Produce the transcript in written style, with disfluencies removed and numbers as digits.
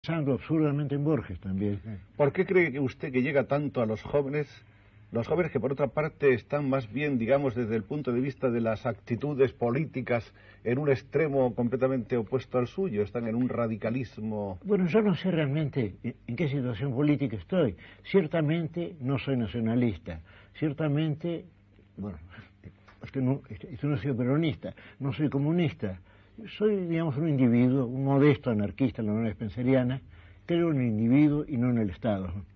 Pensando absurdamente en Borges también. ¿Por qué cree usted que llega tanto a los jóvenes que por otra parte están más bien, digamos, desde el punto de vista de las actitudes políticas, en un extremo completamente opuesto al suyo, están en un radicalismo? Bueno, yo no sé realmente en qué situación política estoy. Ciertamente no soy nacionalista, ciertamente, bueno, esto no soy peronista, no soy comunista. Soy, digamos, un individuo, un modesto anarquista en la manera spenceriana, creo en el individuo y no en el Estado.